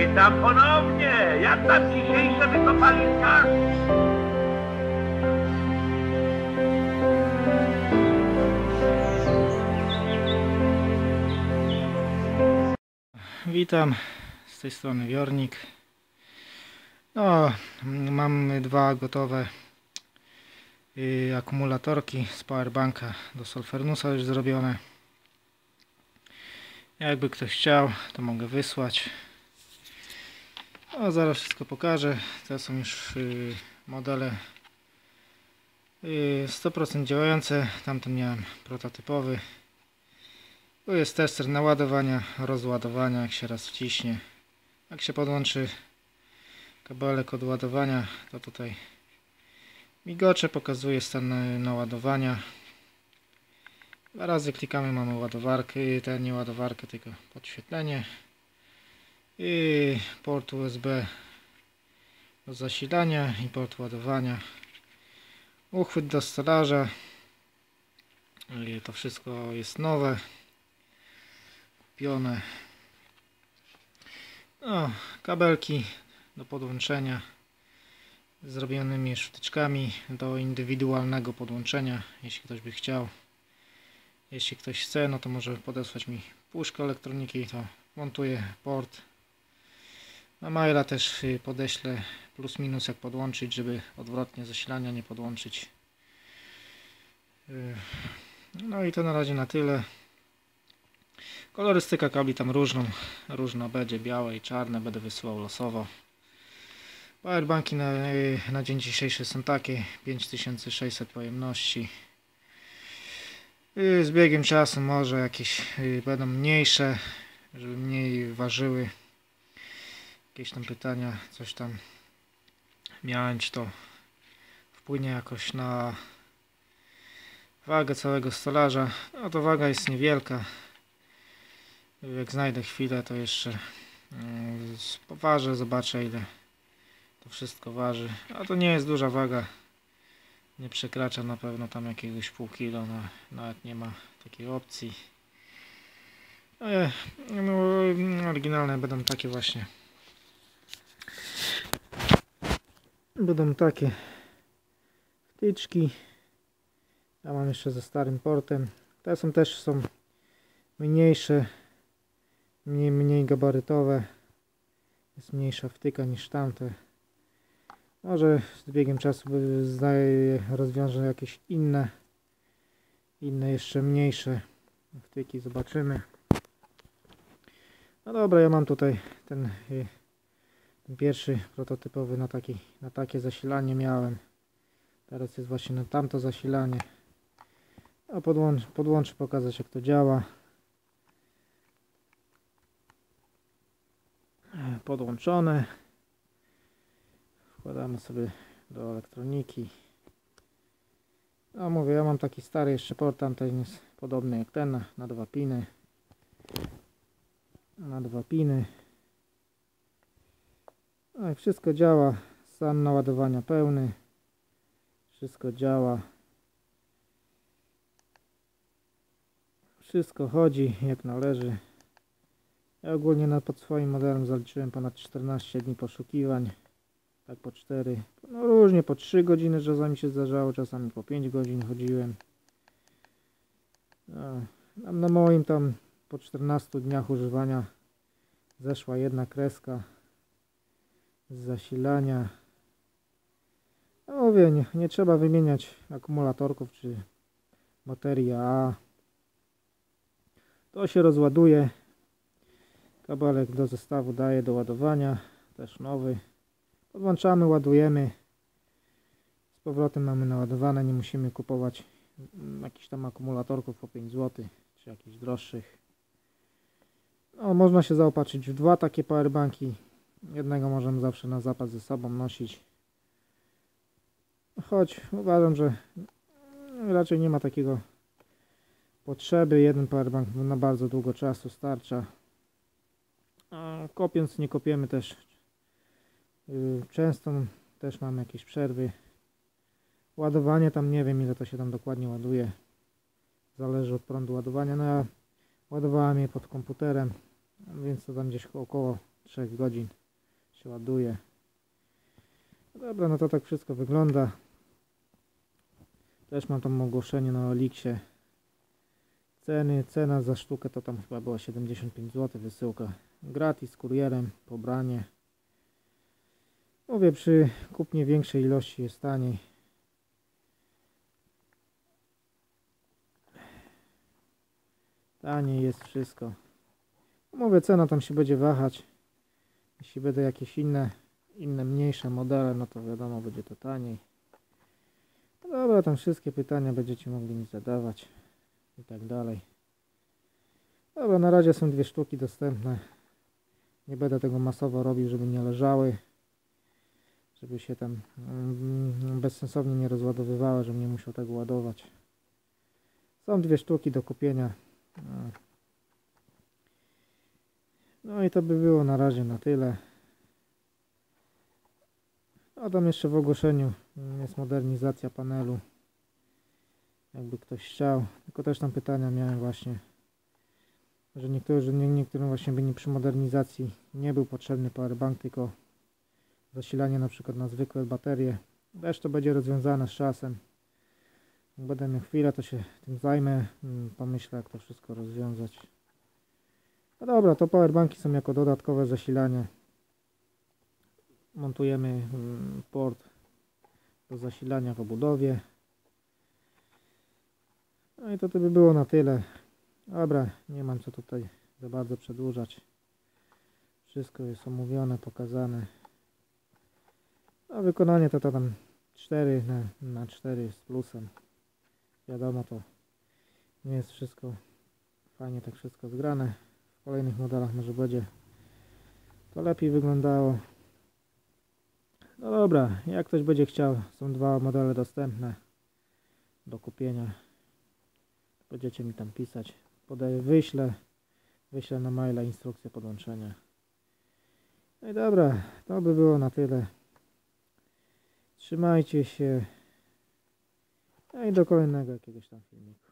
Witam ponownie. Jak tam dzisiejsze wykopaliska? Witam, z tej strony Wiornik. No, mam dwa gotowe akumulatorki z powerbanka do Solfernusa już zrobione. Jakby ktoś chciał, to mogę wysłać. No, zaraz wszystko pokażę. To są już modele 100% działające. Tamten miałem prototypowy. Tu jest tester naładowania, rozładowania, jak się raz wciśnie. Jak się podłączy kabelek od ładowania, to tutaj migocze, pokazuje stan naładowania. Dwa razy klikamy, mamy ładowarkę, nie ładowarkę, tylko podświetlenie. I port USB do zasilania i port ładowania. Uchwyt do stolarza. I to wszystko jest nowe. Kupione. No, kabelki do podłączenia z zrobionymi już wtyczkami do indywidualnego podłączenia, jeśli ktoś by chciał. Jeśli ktoś chce, no to może podesłać mi puszkę elektroniki, to montuję port. Na maila też podeślę plus minus jak podłączyć, żeby odwrotnie zasilania nie podłączyć. No i to na razie na tyle. Kolorystyka kabli tam różna będzie, białe i czarne, będę wysyłał losowo. Powerbanki na dzień dzisiejszy są takie, 5600 pojemności. Z biegiem czasu może jakieś będą mniejsze, żeby mniej ważyły. Jakieś tam pytania, coś tam miałem, czy to wpłynie jakoś na wagę całego stolarza. No to waga jest niewielka. Jak znajdę chwilę, to jeszcze poważę, zobaczę ile to wszystko waży. A to nie jest duża waga. Nie przekracza na pewno tam jakiegoś pół kilo. Nawet nie ma takiej opcji. No, oryginalne będą takie właśnie. Będą takie wtyczki. Ja mam jeszcze ze starym portem. Te też są mniejsze. Mniej gabarytowe. Jest mniejsza wtyka niż tamte. Może z biegiem czasu rozwiążę jakieś inne jeszcze mniejsze wtyki, zobaczymy. No dobra, ja mam tutaj ten pierwszy prototypowy na takie zasilanie miałem. Teraz jest właśnie na tamto zasilanie. A podłączę, pokazać jak to działa. Podłączone. Wkładamy sobie do elektroniki. No mówię, ja mam taki stary jeszcze port, tamten jest podobny jak ten, na dwa piny. No i wszystko działa. Stan naładowania pełny. Wszystko działa. Wszystko chodzi jak należy. Ja ogólnie pod swoim modelem zaliczyłem ponad 14 dni poszukiwań. Tak po 4. No różnie po 3 godziny czasami się zdarzało, czasami po 5 godzin chodziłem. No, na moim tam po 14 dniach używania zeszła jedna kreska z zasilania. No mówię, nie trzeba wymieniać akumulatorków czy baterii AA. To się rozładuje. Kabelek do zestawu daje do ładowania, też nowy. Podłączamy, ładujemy. Z powrotem mamy naładowane, nie musimy kupować jakichś tam akumulatorków po 5 zł, czy jakichś droższych. No, można się zaopatrzyć w dwa takie powerbanki. Jednego możemy zawsze na zapas ze sobą nosić. Choć uważam, że raczej nie ma takiego potrzeby. Jeden powerbank na bardzo długo czasu starcza. A kopiąc nie kopiemy też często, też mamy jakieś przerwy. Ładowanie tam nie wiem ile to się tam dokładnie ładuje. Zależy od prądu ładowania. No ja ładowałem je pod komputerem, więc to tam gdzieś około 3 godzin się ładuje. No dobra, no to tak wszystko wygląda. Też mam tam ogłoszenie na Oliksie. Cena za sztukę to tam chyba była 75 zł, wysyłka gratis, kurierem, pobranie. Mówię, przy kupnie większej ilości jest taniej. Taniej jest wszystko. Mówię, cena tam się będzie wahać. Jeśli będą jakieś inne mniejsze modele, no to wiadomo, będzie to taniej. No dobra, tam wszystkie pytania będziecie mogli mi zadawać i tak dalej. Dobra, na razie są 2 sztuki dostępne. Nie będę tego masowo robił, żeby nie leżały, żeby się tam bezsensownie nie rozładowywały, żebym nie musiał tego ładować. Są 2 sztuki do kupienia. No i to by było na razie na tyle. A tam jeszcze w ogłoszeniu jest modernizacja panelu, jakby ktoś chciał. Tylko też tam pytania miałem właśnie, że niektórym właśnie by nie przy modernizacji nie był potrzebny powerbank, tylko zasilanie na przykład na zwykłe baterie. Też to będzie rozwiązane z czasem. Jak będę miał chwilę, to się tym zajmę, pomyślę, jak to wszystko rozwiązać. No dobra, to powerbanki są jako dodatkowe zasilanie. Montujemy port do zasilania w obudowie. No i to by było na tyle. Dobra, nie mam co tutaj za bardzo przedłużać. Wszystko jest omówione, pokazane. A wykonanie to tam 4 na 4 z plusem. Wiadomo, to nie jest wszystko fajnie tak wszystko zgrane. W kolejnych modelach może będzie to lepiej wyglądało. No dobra, jak ktoś będzie chciał, są 2 modele dostępne do kupienia. Będziecie mi tam pisać. Wyślę na maila instrukcję podłączenia. No i dobra, to by było na tyle. Trzymajcie się. No i do kolejnego jakiegoś tam filmiku.